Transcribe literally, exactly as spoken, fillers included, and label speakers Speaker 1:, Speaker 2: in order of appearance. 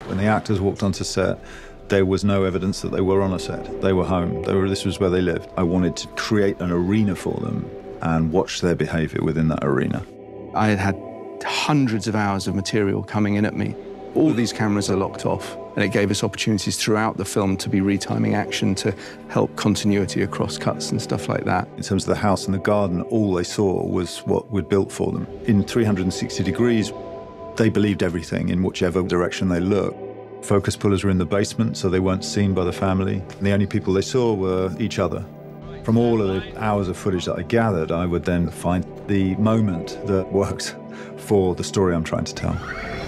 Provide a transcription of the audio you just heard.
Speaker 1: When the actors walked onto set, there was no evidence that they were on a set. They were home. They were, this was where they lived. I wanted to create an arena for them and watch their behaviour within that arena.
Speaker 2: I had had hundreds of hours of material coming in at me. All these cameras are locked off, and it gave us opportunities throughout the film to be retiming action to help continuity across cuts and stuff like that.
Speaker 1: In terms of the house and the garden, all they saw was what we'd built for them. In three hundred sixty degrees, they believed everything in whichever direction they looked. Focus pullers were in the basement, so they weren't seen by the family. And the only people they saw were each other. From all of the hours of footage that I gathered, I would then find the moment that worked for the story I'm trying to tell.